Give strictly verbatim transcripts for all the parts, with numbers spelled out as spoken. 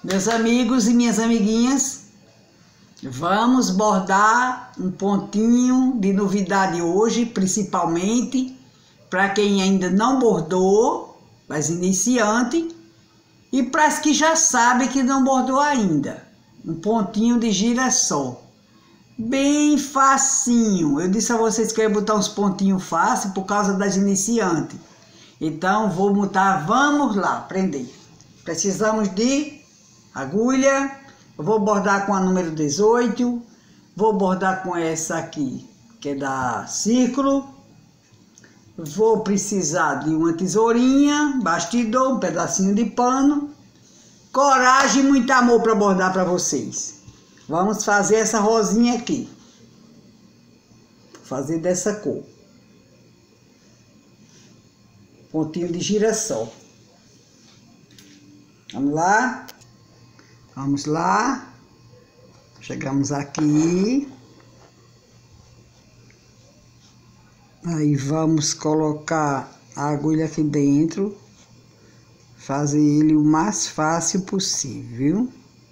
Meus amigos e minhas amiguinhas, vamos bordar um pontinho de novidade hoje, principalmente para quem ainda não bordou, mas iniciante, e para as que já sabem que não bordou ainda. Um pontinho de girassol. Bem facinho. Eu disse a vocês que eu ia botar uns pontinhos fáceis por causa das iniciantes. Então, vou botar, vamos lá, aprender. Precisamos de agulha. Eu vou bordar com a número dezoito. Vou bordar com essa aqui, que é da Círculo. Vou precisar de uma tesourinha, bastidor, um pedacinho de pano. Coragem e muito amor para bordar para vocês. Vamos fazer essa rosinha aqui. Vou fazer dessa cor. Pontinho de girassol. Vamos lá. Vamos lá. Chegamos aqui. Aí vamos colocar a agulha aqui dentro. Fazer ele o mais fácil possível.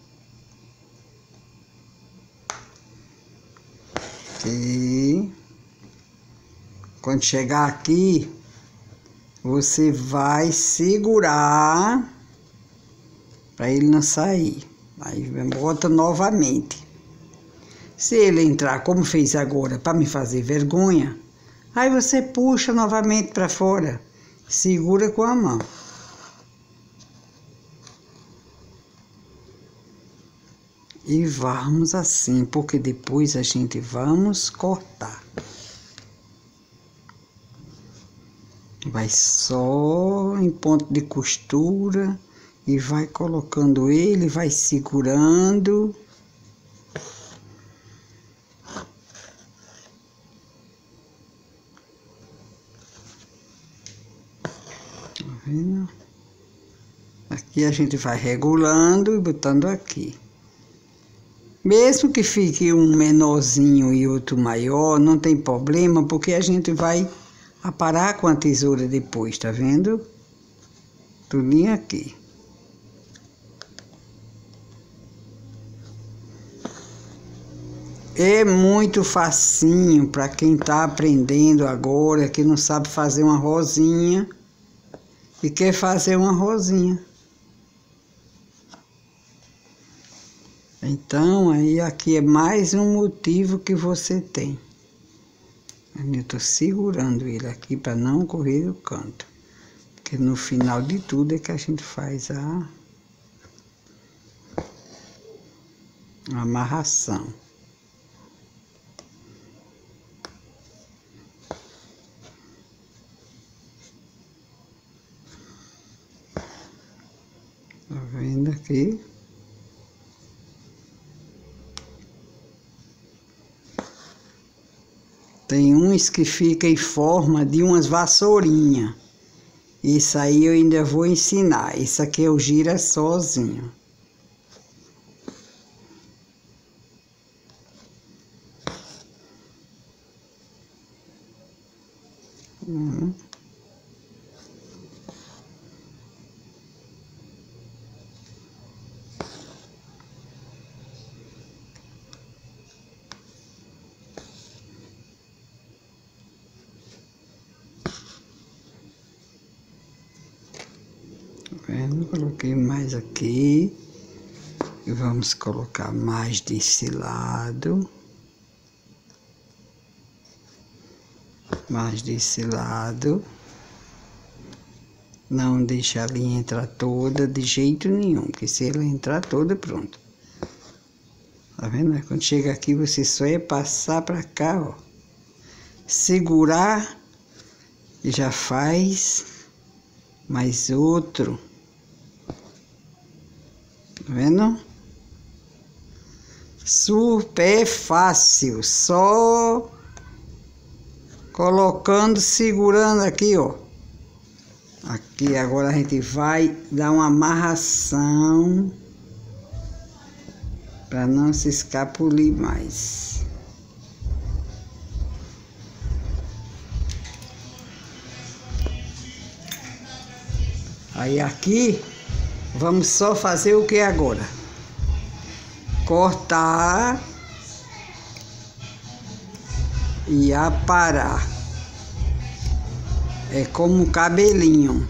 E quando chegar aqui, você vai segurar para ele não sair. Aí bota novamente. Se ele entrar como fez agora para me fazer vergonha, aí você puxa novamente para fora. Segura com a mão. E vamos assim, porque depois a gente vamos cortar. Vai só em ponto de costura e vai colocando ele, vai segurando. Tá vendo? Aqui a gente vai regulando e botando aqui. Mesmo que fique um menorzinho e outro maior, não tem problema, porque a gente vai aparar com a tesoura depois, tá vendo? Tudinho aqui. É muito facinho para quem tá aprendendo agora, que não sabe fazer uma rosinha e quer fazer uma rosinha. Então, aí aqui é mais um motivo que você tem. Eu estou segurando ele aqui para não correr o canto. Porque no final de tudo é que a gente faz a, a amarração. Tá vendo aqui? Tem uns que ficam em forma de umas vassourinhas. Isso aí eu ainda vou ensinar. Isso aqui é o girassolzinho. Hum. Vendo? Coloquei mais aqui e vamos colocar mais desse lado, mais desse lado. Não deixa a linha entrar toda de jeito nenhum, porque se ela entrar toda, pronto. Tá vendo? Quando chega aqui, você só é passar pra cá, ó, segurar e já faz mais outro. Tá vendo? Super fácil, só colocando, segurando aqui, ó. Aqui agora a gente vai dar uma amarração para não se escapulir mais. Aí aqui Vamos só fazer o que agora? Cortar e aparar. É como um cabelinho.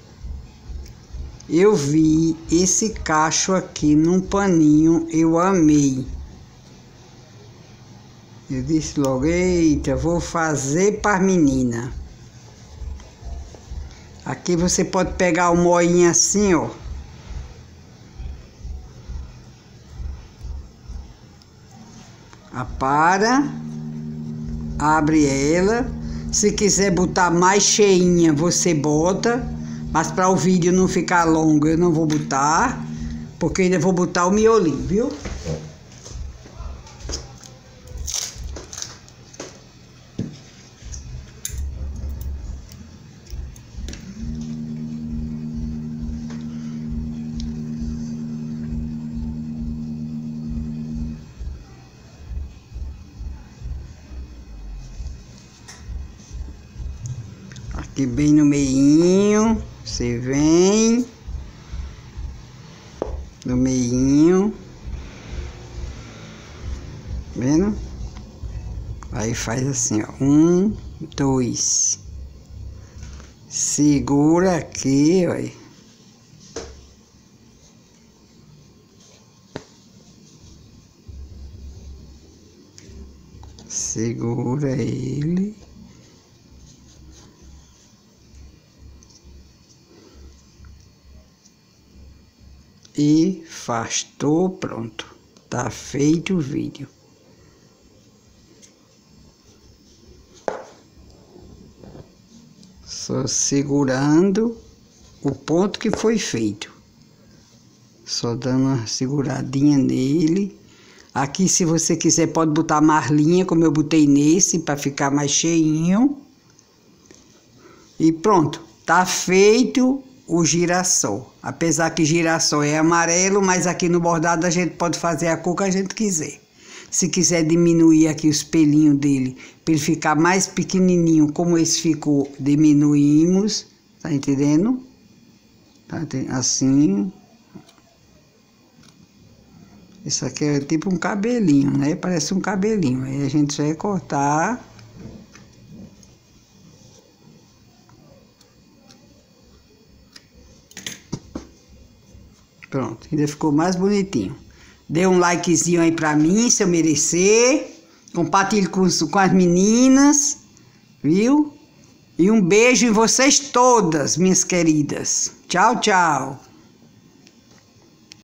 Eu vi esse cacho aqui num paninho, eu amei. Eu disse logo, eita, vou fazer para menina. Aqui você pode pegar o moinho assim, ó. Apara, abre ela. Se quiser botar mais cheinha, você bota. Mas para o vídeo não ficar longo, eu não vou botar. Porque ainda vou botar o miolinho, viu? Aqui bem no meinho, você vem no meinho, vendo? Aí faz assim, ó, um, dois, segura aqui, ó. Segura ele. E afastou, pronto. Tá feito o vídeo. Só segurando o ponto que foi feito. Só dando uma seguradinha nele. Aqui, se você quiser, pode botar mais linha, como eu botei nesse, para ficar mais cheinho. E pronto, tá feito o girassol. Apesar que girassol é amarelo, mas aqui no bordado a gente pode fazer a cor que a gente quiser. Se quiser diminuir aqui os pelinhos dele, para ele ficar mais pequenininho, como esse ficou, diminuímos. Tá entendendo? Tá, assim. Isso aqui é tipo um cabelinho, né? Parece um cabelinho. Aí a gente vai cortar. Pronto, ainda ficou mais bonitinho. Dê um likezinho aí pra mim, se eu merecer. Compartilhe com, com as meninas, viu? E um beijo em vocês todas, minhas queridas. Tchau, tchau.